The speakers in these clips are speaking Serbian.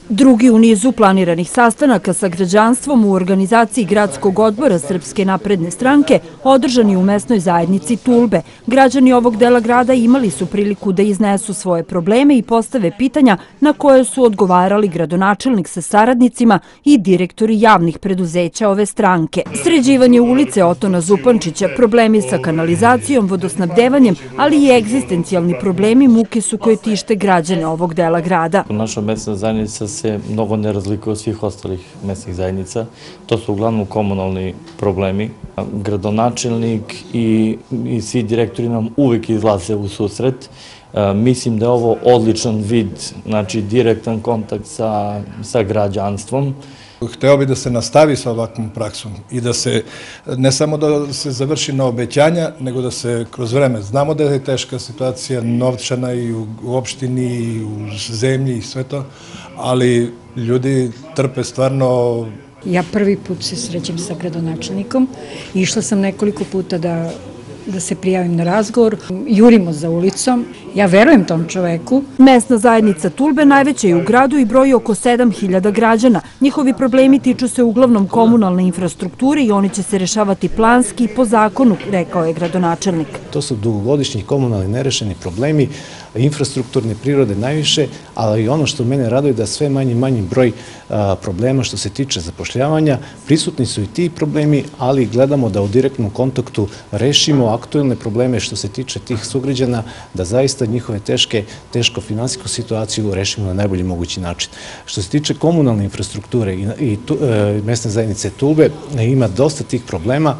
Drugi u nizu planiranih sastanaka sa građanstvom u organizaciji Gradskog odbora Srpske napredne stranke održani u mesnoj zajednici Tulbe. Građani ovog dela grada imali su priliku da iznesu svoje probleme i postave pitanja na koje su odgovarali gradonačelnik sa saradnicima i direktori javnih preduzeća ove stranke. Sređivanje ulice Otona Zupančića, problemi sa kanalizacijom, vodosnabdevanjem, ali i egzistencijalni problemi muke su koje tište građane ovog dela grada. Naša mesna zajednica se mnogo ne razlikuje od svih ostalih mesnih zajednica. To su uglavnom komunalni problemi. Gradonačelnik i svi direktori nam uvijek izlaze u susret. Mislim da je ovo odličan vid, znači direktan kontakt sa građanstvom. Hteo bih da se nastavi sa ovakvom praksom i da se, ne samo da se završi na obećanja, nego da se kroz vreme, znamo da je teška situacija novčana i u opštini i u zemlji i sve to, ali ljudi trpe stvarno. Ja prvi put se srećem sa gradonačelnikom, išla sam nekoliko puta da se prijavim na razgovor, jurimo za ulicom, ja verujem tom čoveku. Mesna zajednica Tulbe najveća je u gradu i broji oko 7.000 građana. Njihovi problemi tiču se uglavnom komunalne infrastrukture i oni će se rešavati planski i po zakonu, rekao je gradonačelnik. To su dugogodišnji komunalni nerešeni problemi, infrastrukturne prirode najviše, ali i ono što mene raduje da sve manji broj problema što se tiče zapošljavanja. Prisutni su i ti problemi, ali gledamo da u direktnom kontaktu rešimo aktuelne probleme što se tiče tih sugrađana, da zaista njihove teško finansijsku situaciju rešimo na najbolji mogući način. Što se tiče komunalne infrastrukture i mesne zajednice Tulbe, ima dosta tih problema.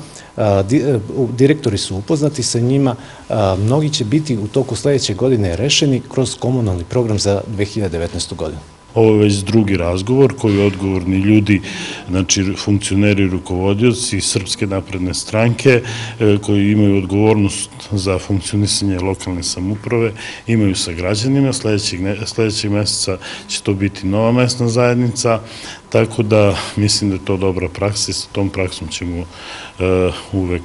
Direktori su upoznati sa njima, mnogi će biti u toku sledeće godine rešeni kroz komunalni program za 2019. godinu. Ovo je već drugi razgovor koji odgovorni ljudi, znači funkcioneri i rukovodioci Srpske napredne stranke koji imaju odgovornost za funkcionisanje lokalne samouprave, imaju sa građanima. Sledećeg meseca će to biti nova mesna zajednica, tako da mislim da je to dobra praksa i sa tom praksom ćemo uvek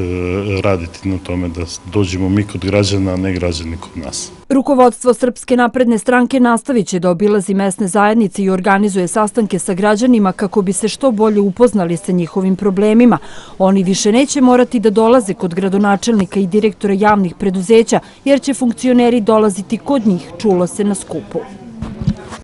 raditi na tome da dođemo mi kod građana, a ne građani kod nas. Rukovodstvo Srpske napredne stranke nastavit će da obilazi mesne zajednice i organizuje sastanke sa građanima kako bi se što bolje upoznali sa njihovim problemima. Oni više neće morati da dolaze kod gradonačelnika i direktora javnih preduzeća, jer će funkcioneri dolaziti kod njih, čulo se na skupu.